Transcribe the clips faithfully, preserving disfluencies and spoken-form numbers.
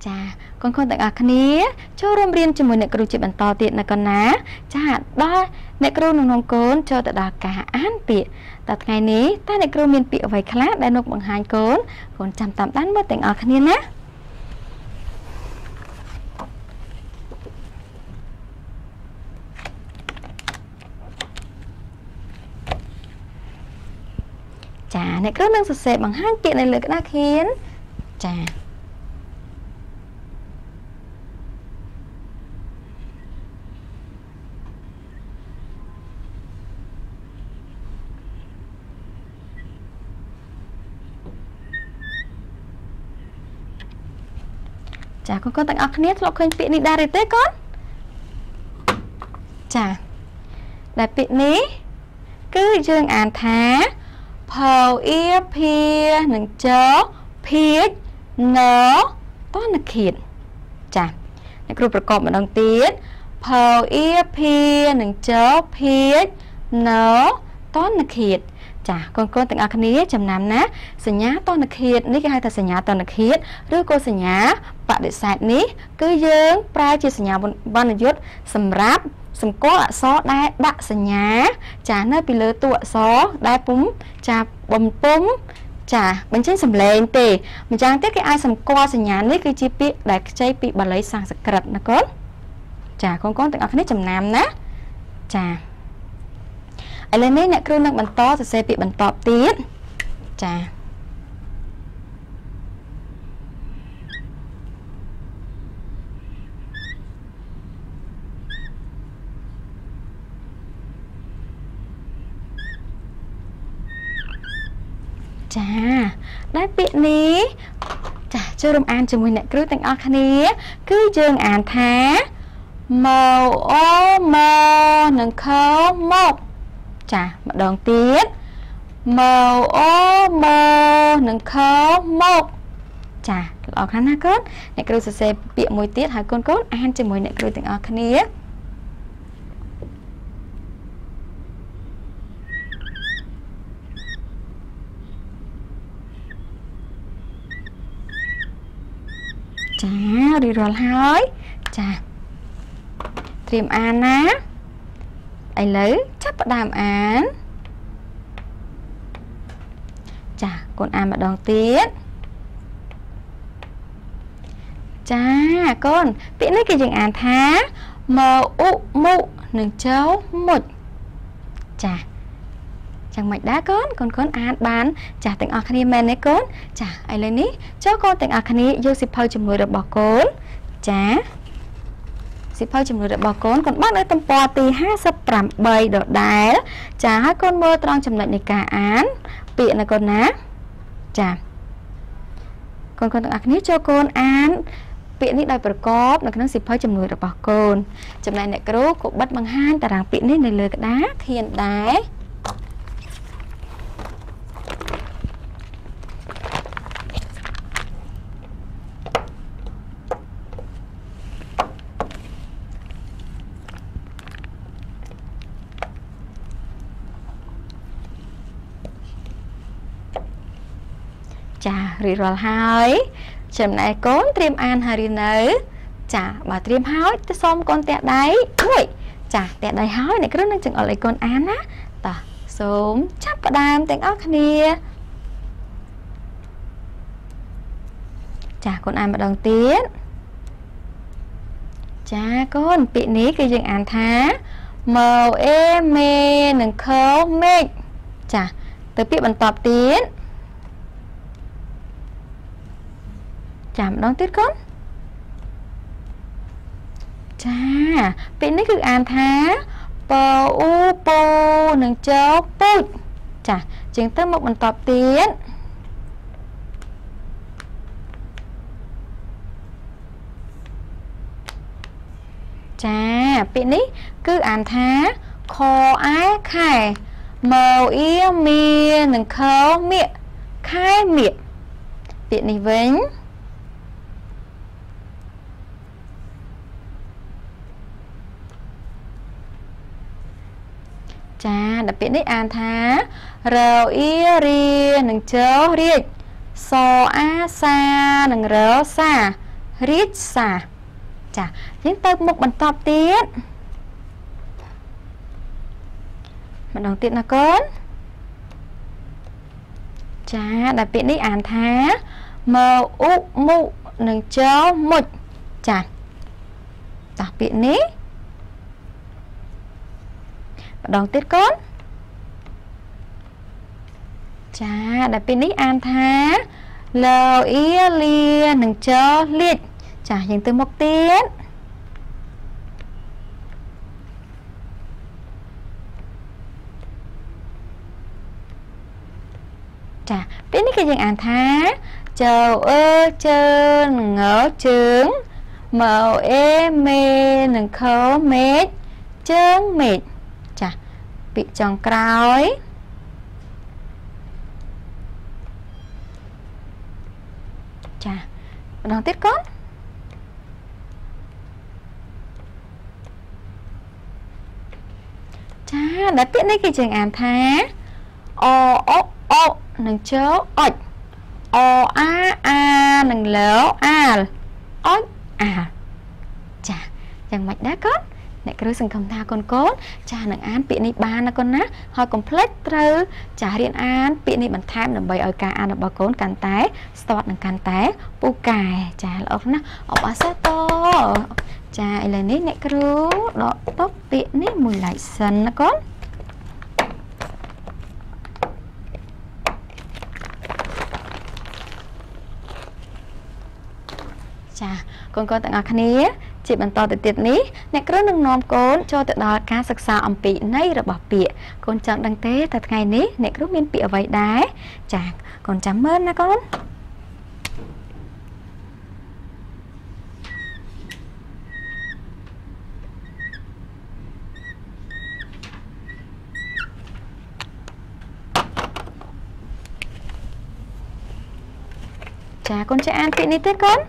ចាកូនកូនទាំងអស់គ្នាចូលរួមរៀនជាមួយអ្នកគ្រូជាបន្តទៀតណាកូនណាចាដល់អ្នកគ្រូនឹងនាំកូនចូលទៅដល់ការអានពាក្យតថ្ងៃនេះតើអ្នកគ្រូមានពាក្យអ្វីខ្លះដែលនឹងបង្ហាញកូនកូនចាំតាមដានមើលទាំងអស់គ្នាណាចាអ្នកគ្រូនឹងសរសេរបង្ហាញពាក្យនៅលើក្តារខៀនចាចាកូនកូនទាំងអស់គ្នាធ្លាប់ឃើញពាក្យនេះដែរទេកូនចាដែលពាក្យនេះគឺយើងអានថាផៅអៀភានឹងចភាជណតនខៀតចាអ្នកគ្រូប្រកបម្ដងទៀតផៅអៀភានឹងចភាជណតនខៀតចាកូនកូនទាំងអស់គ្នាចំណាំណាសញ្ញាតនខៀតនេះគេហៅថាសញ្ញាតនខៀតឬក៏សញ្ញាបដិសេធនេះគឺយើងប្រើជាសញ្ញាវណ្ណយុត្តសម្រាប់សម្គាល់អក្សរដែលដាក់សញ្ញាចានៅពីលើតួអក្សរដែលពុំចាបំពុំចាបញ្ចេញសម្លេងទេម្យ៉ាងទៀតគេអាចសម្គាល់សញ្ញានេះគឺជាពាក្យដែលខ្ចីពីបាលីសំស្ក្រឹតណាកូនចាកូនកូនទាំងអស់គ្នាចំណាំណាចាឥឡូវនេះអ្នកគ្រូនឹងបន្តសរសេរពាក្យបន្តទៀតចាចាដែលពាក្យនេះចាចូលរួមអានជាមួយអ្នកគ្រូទាំងអស់គ្នាគឺយើងអានថាម៉ៅអូម៉ៅនឹងខោមកចាម្ដងទៀតម៉ៅអូម៉ៅនឹងខោមកចាល្អខ្លាំងណាស់កូនអ្នកគ្រូសរសេរពាក្យមួយទៀតហើយកូនកូនអានជាមួយអ្នកគ្រូទាំងអស់គ្នាចារៀបរាល់ហើយចាត្រៀមអានណាឥឡូវចាប់ផ្ដើមអានចាកូនអានម្ដងទៀតចាកូនពាក្យនេះគឺយើងអានថាម៉ៅអ៊ុមុនឹងចៅមុចចាចឹងមិនដែរកូនកូនកូនអានបានចាស់ទាំងអស់គ្នាមែនទេកូនចាឥឡូវនេះចូលកូនទាំងអស់គ្នាយកសិភៅជំនួយរបស់កូនចាសិភៅជំនួយរបស់កូនកូនបាននៅទំព័រទីห้าสิบแปดដដែលចាហើយកូនមើលត្រង់ចំណុចនៃការអានពាក្យណាកូនណាចាកូនកូនទាំងអស់គ្នាចូលកូនអានពាក្យនេះដោយប្រកបនៅក្នុងសិភៅជំនួយរបស់កូនចំណែកអ្នកគ្រូក៏បិទបង្ហាញតារាងពាក្យនេះនៅលើក្តារខៀនដែរចារៀបរាល់ហើយចំណែកកូនត្រៀមអានហើយឬនៅចាបើត្រៀមហើយទៅសូមកូនតាក់ដៃមួយចាតាក់ដៃហើយអ្នកគ្រូនឹងចង្អុលឲ្យកូនអានណាតោះសូមចាប់ផ្ដើមទាំងអស់គ្នាចាកូនអានម្ដងទៀតចាកូនពាក្យនេះគឺយើងអានថាម៉ៅអេមេនឹងខោមេឃចាទៅពាក្យបន្តទៀតចាំម្ដងទៀតកូនចាពាក្យនេះគឺអានថាប៉ូអ៊ូប៉ូនឹងចោពូចចាជាងទៅមកបន្តទៀតចាពាក្យនេះគឺអានថាខអែខែម៉ៅអ៊ីមៀនឹងខោមៀខែមៀពាក្យនេះវិញចាដល់ពាក្យនេះអានថារអ៊ីរីនឹងចោរៀចសអាសានឹងរសារៀបសារចាយើងទៅមុខបន្តទៀតម្ដងទៀតណាកូនចាដែលពាក្យនេះអានថាមើអ៊ុមុនឹងចមុចចាតោះពាក្យនេះម្ដងទៀតកូនចាដែលពាក្យនេះអានថាលើអ៊ីលានឹងចលៀចចាយើងទៅមុខទៀតចាពេលនេះគេយើងអានថាចៅអើជើនឹងងើជើងមើអេមេនឹងខោមេឃជើងមេឃចាពាក្យចុងក្រោយចាម្ដងទៀតកូនចាដែលពាក្យនេះគេយើងអានថាអអអនឹងជើអុចអអាអានឹងលើអាលអុចអាលចាយ៉ាងម៉េចដែរកូនអ្នកគ្រូសង្ឃឹមថាកូនកូនចានឹងអានពាក្យនេះបានណាកូនណាហើយកុំភ្លេចត្រូវចារៀនអានពាក្យនេះបន្ថែមដើម្បីឲ្យការអានរបស់កូនកាន់តែស្ទាត់និងកាន់តែពូកែចាល្អណាស់អបអរសាទរចាឥឡូវនេះអ្នកគ្រូដកតុបពាក្យនេះមួយឡែកសិនណាកូនចាកូនកូនទាំងអស់គ្នាជាបន្តទៅទៀតនេះអ្នកគ្រូនឹងនាំកូនចូលទៅដល់ការសិក្សាអំពីន័យរបស់ពាក្យកូនចង់ដឹងទេថាថ្ងៃនេះអ្នកគ្រូមានពាក្យអ្វីដែរចាកូនចាំមើលណាកូនចាកូនចេះអានពាក្យនេះទេកូន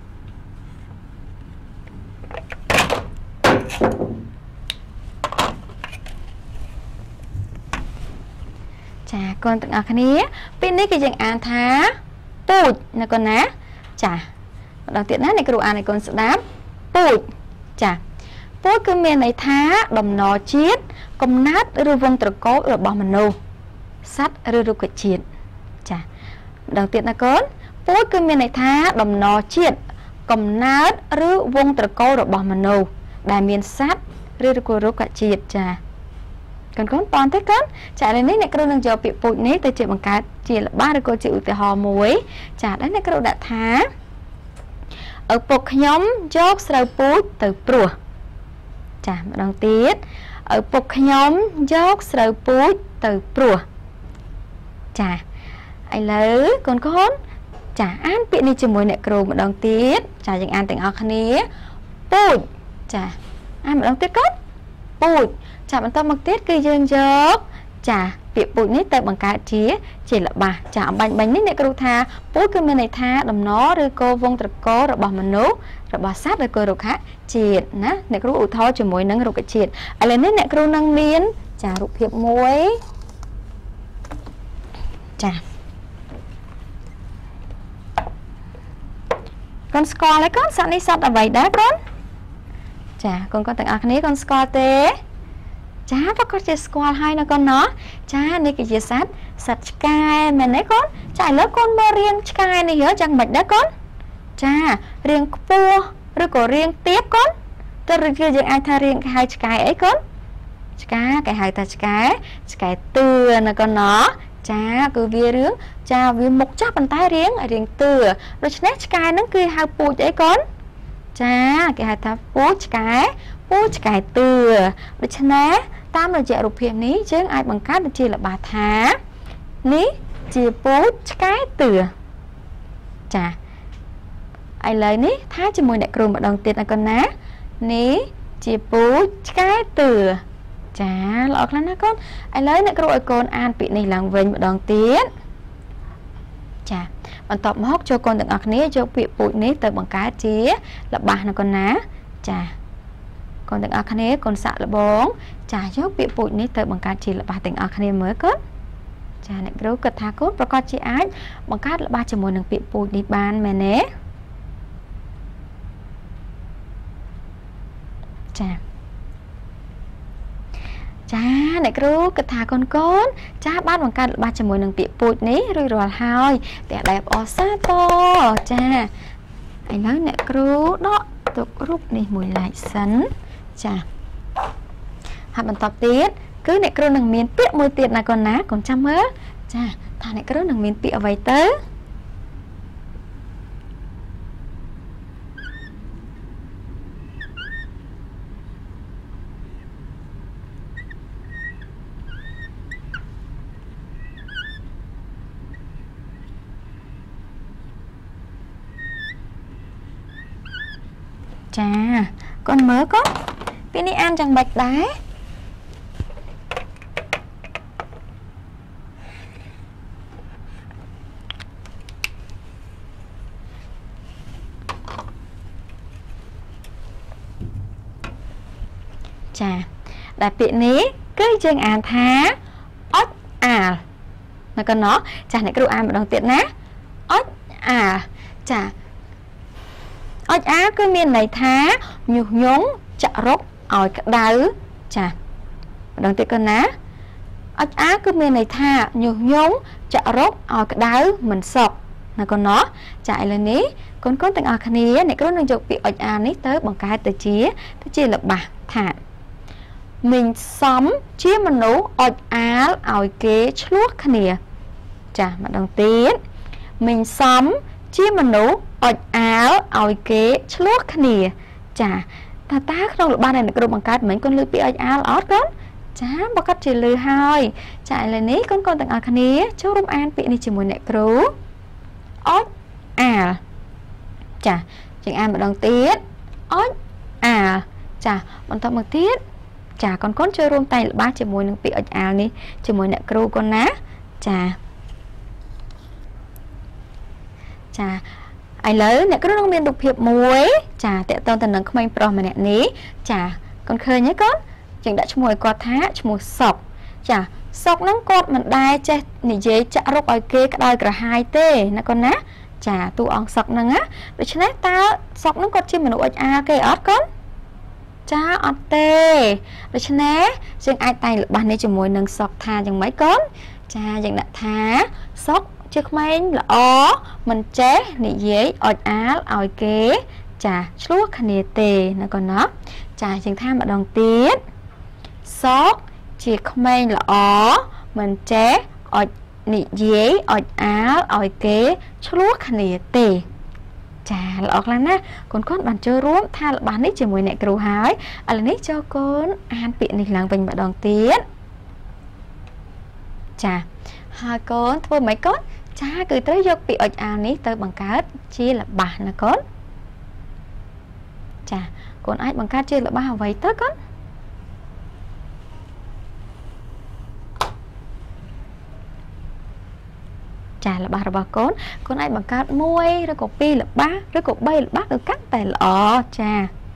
ចាកូនទាំងអស់គ្នាពេលនេះគេយើងអានថាពូជណាកូនណាចាម្ដងទៀតណាអ្នកគ្រូអានឲ្យកូនស្ដាប់ពូជចាពូជគឺមានន័យថាដំណរជាតិកំណើតឬវងត្រកូលរបស់មនុស្សសត្វឬរុក្ខជាតិចាម្ដងទៀតណាកូនពូជគឺមានន័យថាដំណរជាតិកំណើតឬវងត្រកូលរបស់មនុស្សដែលមានសត្វឬរុក្ខជាតិចាកូនកូនតន់ទេកូនចាឥឡូវនេះអ្នកគ្រូនឹងយកពាក្យពូជនេះទៅជាបង្កើតជាល្បះឬក៏ជាឧទាហរណ៍មួយចាដែលអ្នកគ្រូដាក់ថាឪពុកខ្ញុំយកស្រូវពូជទៅព្រោះចាម្ដងទៀតឪពុកខ្ញុំយកស្រូវពូជទៅព្រោះចាឥឡូវកូនកូនចាអានពាក្យនេះជាមួយអ្នកគ្រូម្ដងទៀតចាយើងអានទាំងអស់គ្នាពូជចាអានម្ដងទៀតកូនពូជចាបន្តមកទៀតគឺយើងយកចាពាក្យពូជនេះទៅបង្កើតជាជាល្បះចាអំបញ្ញបាញ់នេះអ្នកគ្រូថាពូជគឺមានន័យថាដំណរឬក៏វងត្រកូលរបស់មនុស្សរបស់សត្វឬក៏រុក្ខជាតិណាអ្នកគ្រូឧទាហរណ៍ជាមួយនឹងរុក្ខជាតិឥឡូវនេះអ្នកគ្រូនឹងមានចារូបភាពមួយចាកូនស្គាល់ហើយកូនសត្វនេះសត្វអ្វីដែរកូនចាកូនកូនទាំងអស់គ្នាកូនស្គាល់ទេចាប្រកាសជាស្គាល់ហើយណាកូនណោះចានេះគឺជាសត្វសត្វឆ្កែមែនទេកូនចាឥឡូវកូនមើលរាងឆ្កែនេះយើយ៉ាងម៉េចដែរកូនចារាងខ្ពស់ឬក៏រាងទាបកូនទៅគឺយើងអាចថារាងគេហៅឆ្កែអីកូនឆ្កែគេហៅថាឆ្កែឆ្កែតឿណាកូនណោះចាគឺវារឿងចាវាមុខចាស់ប៉ុន្តែរាងរាងតឿដូច្នេះឆ្កែហ្នឹងគឺហៅពូជអីកូនចាគេហៅថាពូជឆ្កែពូជឆ្កែតឿដូច្នេះតាមរយៈរូបភាពនេះយើងអាចបង្កើតជាល្បះថានេះជាពូជឆ្កែតឿចាឥឡូវនេះថាជាមួយអ្នកគ្រូម្ដងទៀតណាកូនណានេះជាពូជឆ្កែតឿចាល្អខ្លាំងណាស់កូនឥឡូវអ្នកគ្រូឲ្យកូនអានពាក្យនេះឡើងវិញម្ដងទៀតចាបន្ទាប់មកចូលកូនទាំងអស់គ្នាយកពាក្យពូជនេះទៅបង្កើតជាល្បះណាកូនណាចាកូនទាំងអស់គ្នាកូនសាក់លបងចាយកពាក្យពូជនេះទៅបង្កើតជាល្បះទាំងអស់គ្នាមើលកូនចាអ្នកគ្រូគិតថាកូនប្រកាសជាអាចបង្កើតល្បះជាមួយនឹងពាក្យពូជនេះបានមែនទេចាចាអ្នកគ្រូគិតថាកូនកូនចាបានបង្កើតល្បះជាមួយនឹងពាក្យពូជនេះរួចរាល់ហើយតែដែលអសាតចាឥឡូវអ្នកគ្រូដកទុករូបនេះមួយឡែកសិនចាហើយបន្តទៀតគឺអ្នកគ្រូនឹងមានពាក្យមួយទៀតណាកូនណាកូនចាំមើលចាថាអ្នកគ្រូនឹងមានពាក្យអ្វីទៅចាកូនមើលកូនពាក្យនេះអានយ៉ាងម៉េចដែរចាដែលពាក្យនេះគឺយើងអានថាអុចអាលណាកូនណោះចាអ្នកគ្រូអានម្ដងទៀតណាអុចអាលចាអុចអាលគឺមានន័យថាញុះញង់ចាក់រុកឲ្យក្តៅចាម្ដងទៀតកូនណាអុចអាលគឺមានន័យថាញុះញង់ចាក់រុកឲ្យក្តៅមិនសុខណាកូនណោះចាឥឡូវនេះកូនកូនទាំងអស់គ្នាអ្នកគ្រូនឹងយកពាក្យអុចអាលនេះទៅបង្កើតទៅជាទៅជាល្បះថាមិញសំជាមនុស្សអុចអាលឲ្យគេឆ្លោះគ្នាចាម្ដងទៀតមិញសំជាមនុស្សអុចអាលឲ្យគេឆ្លោះគ្នាចាតើតើក្នុងល្បះដែលអ្នកគ្រូបង្កើតមិញកូនលើពាក្យអុចអាលអត់កូនចាបើគាត់ជាលើហើយចាឥឡូវនេះកូនកូនទាំងអស់គ្នាចូលរួមអានពាក្យនេះជាមួយអ្នកគ្រូអុចអាលចាយើងអានម្ដងទៀតអុចអាលចាបន្តមកទៀតចាកូនកូនជួយរួមតែងល្បះជាមួយនឹងពាក្យអុចអាលនេះជាមួយអ្នកគ្រូកូនណាចាចាឥឡូវអ្នកគ្រូនឹងមានរូបភាពមួយចាតកតងទៅនឹងក្មេងប្រុសម្នាក់នេះចាកូនឃើញទេកូនយើងដាក់ឈ្មោះឲ្យគាត់ថាឈ្មោះសុកចាសុកហ្នឹងគាត់មិនដែលចេះនិយាយចាក់រុកឲ្យគេក្តៅក្រហាយទេណាកូនណាចាតួអង្គសុកហ្នឹងណាដូច្នេះតើសុកហ្នឹងគាត់ជាមនុស្សអុចអាលគេអត់កូនចាអត់ទេដូច្នេះយើងអាចតែងល្បះនេះជាមួយនឹងសុកថាយ៉ាងម៉េចកូនចាយើងដាក់ថាសុកជាក្មេងល្អមិនចេះនិយាយអុចអាលឲ្យគេចាឆ្លោះគ្នាទេណាកូនណាចាយើងថាម្ដងទៀតសុកជាក្មេងល្អមិនចេះអុចនិយាយអុចអាលឲ្យគេឆ្លោះគ្នាទេចាល្អខ្លាំងណាស់កូនកូនបានចូលរួមថាល្បះនេះជាមួយអ្នកគ្រូហើយឥឡូវនេះចូលកូនអានពាក្យនេះឡើងវិញម្ដងទៀតចាហើយកូនធ្វើម៉េចកូនចាគឺត្រូវយកពាក្យអុចអាលនេះទៅបង្កើតជាល្បះណាកូនចាកូនអាចបង្កើតជាល្បះអ្វីទៅកូនចាល្បះរបស់កូនកូនអាចបង្កើតមួយឬក៏ពីរល្បះឬក៏បីល្បះគឺកាន់តែល្អចា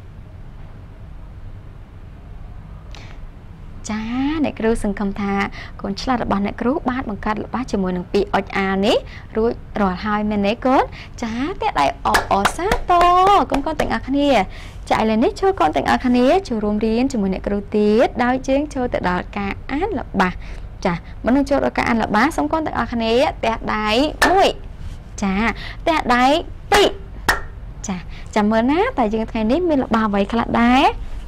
ចាអ្នកគ្រូសង្ឃឹមថាកូនឆ្លាតរបស់អ្នកគ្រូបានបង្កើតល្បះជាមួយនឹងពាក្យអុចអាលនេះរួចរាល់ហើយមែនទេកូនចាតែដៃអអសាតកូនកូនទាំងអស់គ្នាចាឥឡូវនេះចូលកូនទាំងអស់គ្នាចូលរួមរៀនជាមួយអ្នកគ្រូទៀតដោយជើងចូលទៅដល់ការអានល្បះចាមុននឹងចូលដល់ការអានល្បះសូមកូនទាំងអស់គ្នាទះដៃមួយចាទះដៃពីរចាចាំមើលណាតែយើងថ្ងៃនេះមានល្បះអ្វីខ្លះដែរ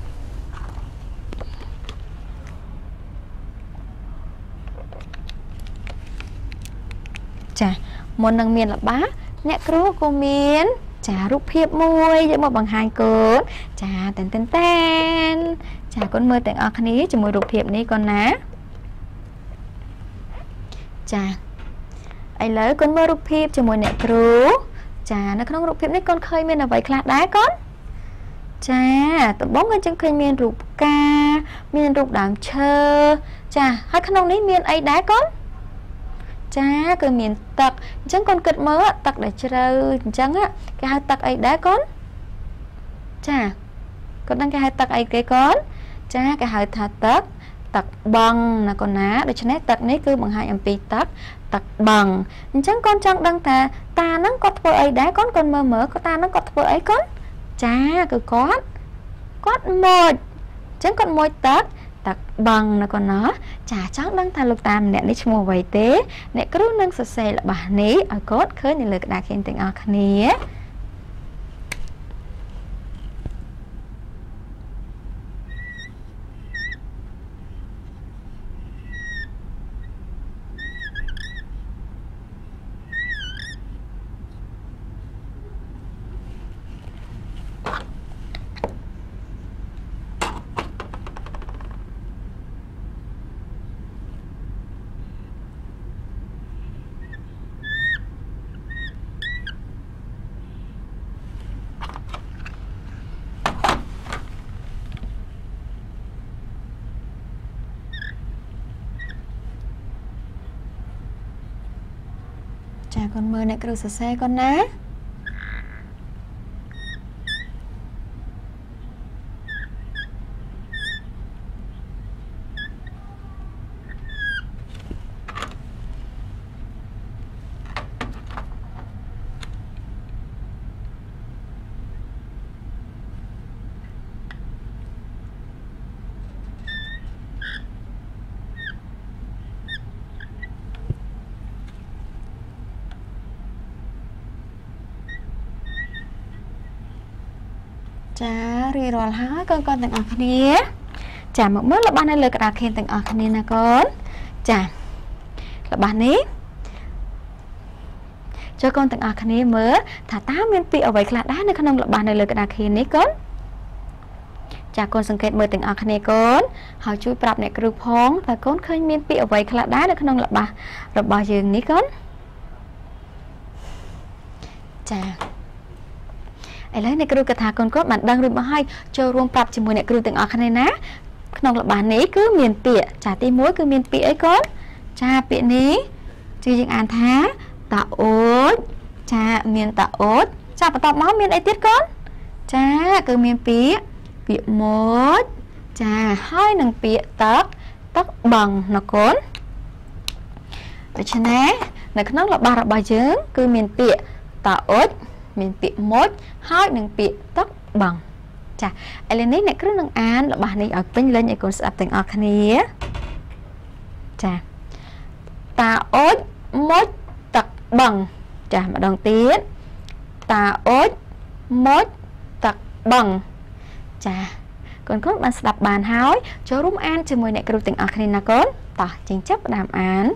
ចាមុននឹងមានល្បះអ្នកគ្រូក៏មានចារូបភាពមួយយកមកបង្ហាញកូនចាតែនតែនតែនចាកូនមើលទាំងអស់គ្នាជាមួយរូបភាពនេះកូនណាចាឥឡូវកូនមើលរូបភាពជាមួយអ្នកគ្រូចានៅក្នុងរូបភាពនេះកូនឃើញមានអ្វីខ្លះដែរកូនចាដំបូងគឺយើងឃើញមានរូបផ្កាមានរូបដើមឈើចាហើយក្នុងនេះមានអីដែរកូនចាគឺមានទឹកអញ្ចឹងកូនគិតមើលទឹកដែលជ្រៅអញ្ចឹងគេហៅទឹកអីដែរកូនចាកូនដឹងគេហៅទឹកអីគេកូនចាគេហៅថាទឹកទឹកបឹងណាកូនណាដូច្នេះទឹកនេះគឺបង្ហាញអំពីទឹកទឹកបឹងអញ្ចឹងកូនចង់ដឹងថាតាហ្នឹងគាត់ធ្វើអីដែរកូនកូនមើលមើលគាត់តាហ្នឹងគាត់ធ្វើអីកូនចាគឺគាត់ quát một chẳng còn môi tắc tắc bằng nó còn nó chả chắc đang thay lục tam nè đi mua vậy tế nè cứ nâng sờ sờ là bà ní ở cốt khơi này lực đã khen tình ở khné chà con mơ này cứ sờ xe con ná chà rì rồi há con con từng ở khné chà một mớ là ban này lời cả khen từng ở khné nè con chà là bạn ấy cho con từng ở khné mớ thả tá miên pi ở vậy là đá này không là ban này lời cả khen đấy con chà conสังเกตมือtừng ở khné con họ chuiปรับเนี่ยกระพงแต่conเคยmiên pi ở vậy là đá này không là bà rồi bao giờ ní con chàไอ้เลยในกรุ๊ปกระถาคนก็มันดังรุ่นมาให้เจอรวมปรับจมูกเนี่ยกรุ๊ปตึงออกคะแนนนะขนมละบาทนี้คือเมียนเปียจ่าตีมุ้ยคือเมียนเปียไอ้ก้อนจ่าเปียนี้ชื่อยังอ่านท้าตาโอ๊ตจ่าเมียนตาโอ๊ตจ่าประตอบม้าเมียนไอ้ติดก้อนจ่าคือเมียนเปียเปียมดจ่าห้อยหนึ่งเปียตักตักบังนะก้อนแต่ชนะในขนมละบาทระบายเยิ้มคือเมียนเปียตาโอ๊ตmiền pi mốt hai nâng pi tóc bằng chà ai lên này cứ nâng án là bà này ở bên lên này còn sập thành ở khné chà ta ốt mốt tóc bằng chà mà đồng tiếng ta ốt mốt tóc bằng chà còn có bạn sập bàn hói cho rung an cho mùi này cứ tình ở khné na con tỏ chính chấp đàm án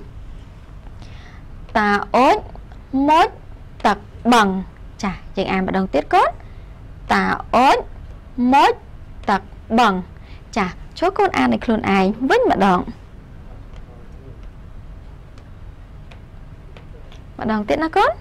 ta ốt mốt tóc bằng chà chừng an mà đồng tiết cốt tà ốt mốt tật bằng chà chỗ con an này luôn ai với mà đòn mà đồng tiết nó cốt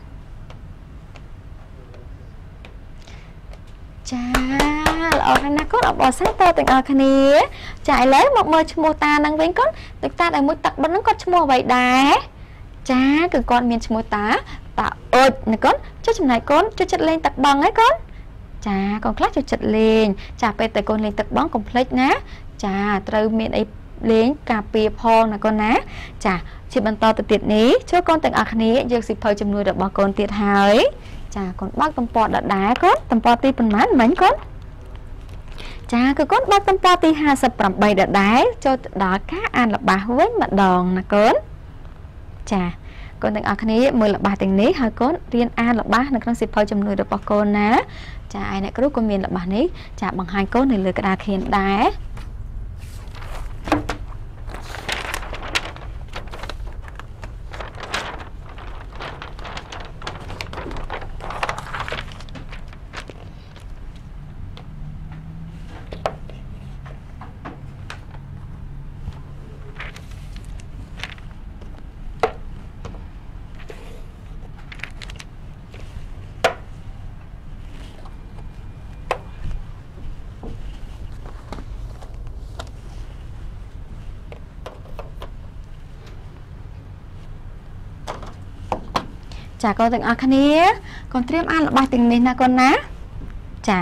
chà ở đây nó cốt ở bò sáng to từng ở khné chạy lấy một mơ cho mô ta đang với cốt được ta đang muốn tật bằng nó có cho mô vậy đá chà cứ con miền cho mô ta ta ốt này con cho chừng này con cho chật lên tật bằng ấy con chà con khác cho chật lên chà pe tại con lên tật bóng complex ná chà từ miền ấy lên cà phê phong là con ná chà chỉ bằng to từ tiệt ní cho con từng ạc ní giờ xịt phơi chấm nuôi được bao con tiệt hái chà con bác tầm pọ đã đá con tầm pọ ti phần mán mấy con chà cứ con bác tầm pọ ti hai sập bầm bầy đã đá cho đó cá ăn là bà với mặt đòn là con chà con từng ở khné mười là ba tình ní hơi con riêng an là ba là con xịt phơi chấm nuôi được bao con ná chà ai này có con miền là bà ní chà bằng hai con này lừa cả đà khen đá chà con từng ở khné con triêm ăn là ba tình này là con ná chà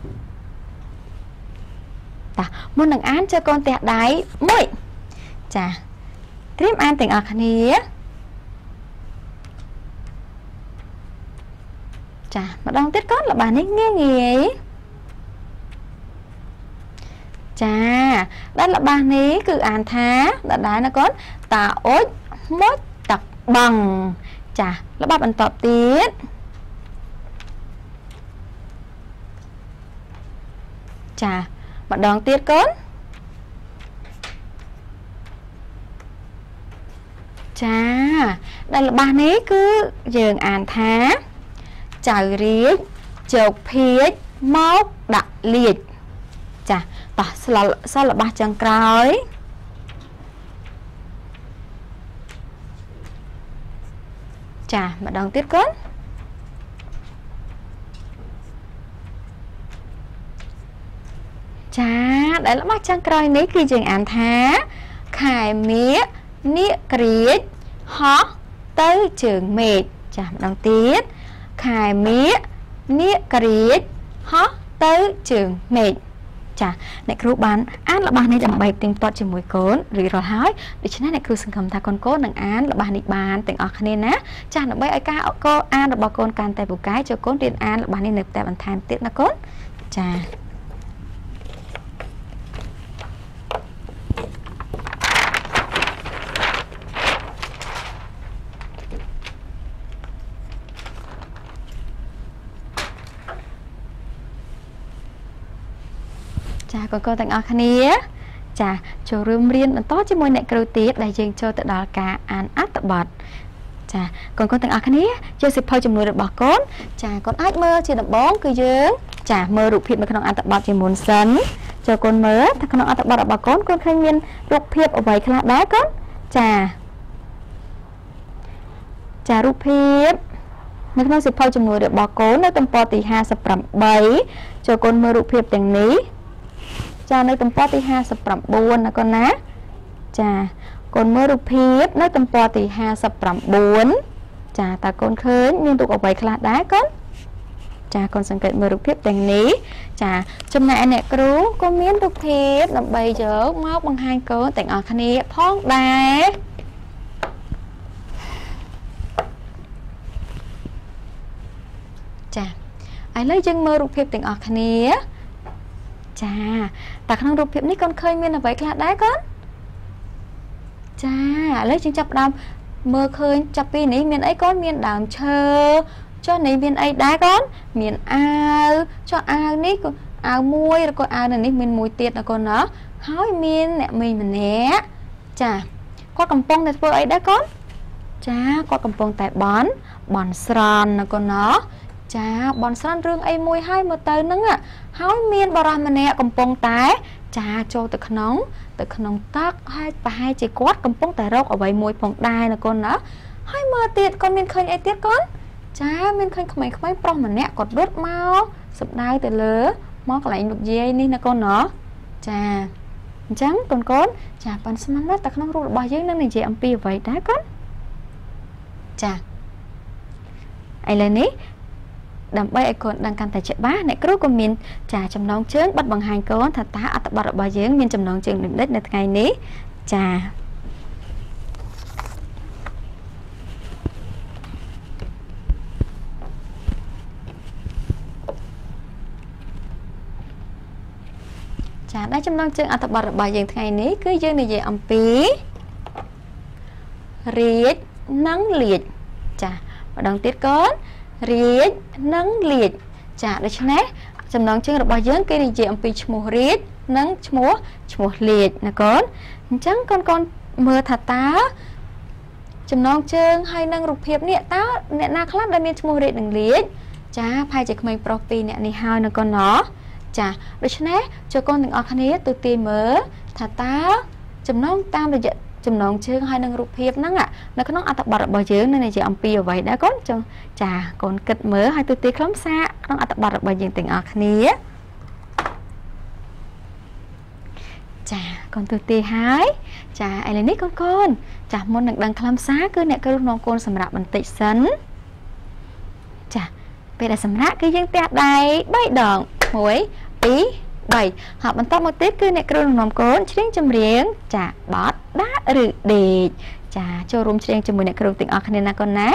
ta muốn đừng án cho con tẹt đáy mũi chà triêm ăn từng ở khné chà mà đang tiết cốt là bà ấy nghe nghề ចាដែលរបស់នេះគឺអានថាដដែលណាកូនតាអុចមុចតាក់បងចារបស់បន្តទៀតចាម្ដងទៀតកូនចាដែលរបស់នេះគឺយើងអានថាចៅរាជជោគភាជមកដាក់លាជចាតោះស្លសល់របស់ចុងក្រោយចាម្ដងទៀតកូនចាដែលរបស់ចុងក្រោយនេះគឺយើងអានថាខែមាឃនាគក្រៀចហោះទៅជើងមេឃចាម្ដងទៀតខែមាឃនាគក្រៀចហោះទៅជើងមេឃចាអ្នកគ្រូបានអានរបស់នេះដើម្បីទៀងទាត់ជាមួយកូនរីរាល់ហើយដូច្នេះអ្នកគ្រូសង្ឃឹមថាកូនកូននឹងអានរបស់នេះបានទាំងអស់គ្នាណាចាដើម្បីឲ្យការកូនអានរបស់កូនកាន់តែពូកែចូលកូនរៀនអានរបស់នេះនៅតែបន្ថែមទៀតណាកូនចាចាកូនកូនទាំងអស់គ្នាចាចូលរួមរៀនបន្តជាមួយអ្នកគ្រូទៀតដែលយើងចូលទៅដល់ការអានអត្ថបទចាកូនកូនទាំងអស់គ្នាចូលសិភៅចំនួនរបស់កូនចាកូនអាចមើលជាដំបូងគឺយើងចាមើលរូបភាពនៅក្នុងអត្ថបទជាមុនសិនចូលកូនមើលថាក្នុងអត្ថបទរបស់កូនកូនឃើញមានរូបភាពអ្វីខ្លះដែរកូនចាចារូបភាពនៅក្នុងសិភៅចំនួនរបស់កូននៅទំព័រទីห้าสิบแปดចូលកូនមើលរូបភាពទាំងនេះចានៅទំព័រទីห้าสิบเก้าណាកូនណាចាកូនមើលរូបភាពនៅទំព័រទីห้าสิบเก้าចាតើកូនឃើញមានរូបអ្វីខ្លះដែរកូនចាកូនសង្កេតមើលរូបភាពទាំងនេះចាចំណែកអ្នកគ្រូក៏មានរូបភាពដើម្បីយកមកបង្ហាញកូនទាំងអស់គ្នាផងដែរចាឥឡូវយើងមើលរូបភាពទាំងអស់គ្នាចាតែក្នុងរូបភាពនេះកូនឃើញមានអ្វីខ្លះដែរកូនចាឥឡូវយើងចាប់ផ្ដើមមើលឃើញចាប់ពីនេះមានអីកូនមានដើមឈើចុះនេះមានអីដែរកូនមានអាវចុះអាវនេះក៏អាវមួយឬក៏អាវនេះមានមួយទៀតណាកូនណាហើយមានអ្នកមីងម្នាក់ចាគាត់កំពុងតែធ្វើអីដែរកូនចាគាត់កំពុងតែបន់បន់ស្រន់ណាកូនណាចាបនស្រន់រឿងអីមួយហើយមើលទៅហ្នឹងហើយមានបរិសម្នាក់កំពុងតែចាចូលទៅក្នុងទៅក្នុងទឹកហើយប្រហែលជាគាត់កំពុងតែរកអ្វីមួយផងដែរណាកូនណាហើយមើលទៀតគាត់មានឃើញអីទៀតកូនចាមានឃើញក្មេងៗប្រុសម្នាក់គាត់រត់មកសម្ដៅទៅលើមកកន្លែងលោកយាយនេះណាកូនណាចាអញ្ចឹងកូនកូនចាប៉ាន់ស្មានតែក្នុងរូបរបស់យើងនឹងនិយាយអំពីអ្វីដែរកូនចាឥឡូវនេះដើម្បីឲ្យកូនដឹងកាន់តែច្បាស់អ្នកគ្រូក៏មានចាចំណងជើងបិទបង្ហាញកូនថាតើអត្ថបទរបស់យើងមានចំណងជើងដូចនេះនៅថ្ងៃនេះចាចាដែលចំណងជើងអត្ថបទរបស់យើងថ្ងៃនេះគឺយើងនិយាយអំពីរាជនិងលាជចាម្ដងទៀតកូនរាជនិងលាជចាដូច្នេះចំណងជើងរបស់យើងគេនិយាយអំពីឈ្មោះរាជនិងឈ្មោះឈ្មោះលាជណាកូនអញ្ចឹងកូនកូនមើលថាតើចំណងជើងហើយនឹងរូបភាពនេះតើអ្នកណាខ្លះដែលមានឈ្មោះរាជនិងលាជចាប្រហែលជាក្មេងប្រុសពីរអ្នកនេះហើយណាកូនណោះចាដូច្នេះចូលកូនទាំងអស់គ្នាទូទាយមើលថាតើចំណងតាមរយៈចំណងជើងហើយនឹងរូបភាពហ្នឹងនៅក្នុងអត្ថបទរបស់យើងនឹងនិយាយអំពីអ្វីដែរកូនចុះចាកូនគិតមើលហើយទូទាយខ្លឹមសារក្នុងអត្ថបទរបស់យើងទាំងអស់គ្នាចាកូនទូទាយហើយចាឥឡូវនេះកូនកូនចាមុននឹងដឹងខ្លឹមសារគឺអ្នកគ្រូនាំកូនសម្រាប់បន្តិចសិនចាពេលដែលសម្រាប់គឺយើងទះដៃបីដងមួយពីរបីហើយបន្តមកទៀតគឺអ្នកគ្រូនឹងនាំកូនច្រៀងចម្រៀងចាបទដាឬដេកចាចូលរួមច្រៀងជាមួយអ្នកគ្រូទាំងអស់គ្នាណាកូនណា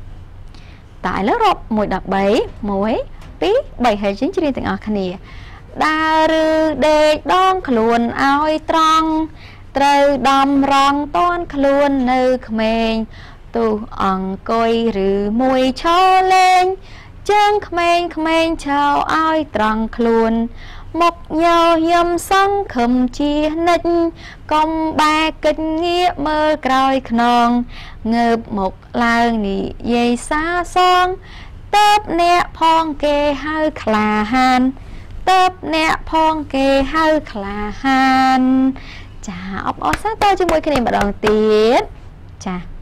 តើឥឡូវរាប់មួយដល់បី មួយ ពីរ បីហើយយើងច្រៀងទាំងអស់គ្នា đa rư đê đón khuôn áo trăng trời đầm răng toan khuôn nơi khmênh tu ẩn coi rư mùi cho lên chân khmênh khmênh chào áo trăng khuôn một nhau yếm song khẩm chia nịch công ba kinh nghĩa mơ còi khnon ngợp một làng nị dây xa son tớp nẹ phong kê hơi khla han tớp nẹ phong kê hơi khla han chà ốc ốc sát tôi cho mỗi cái này bắt đầu tiết chà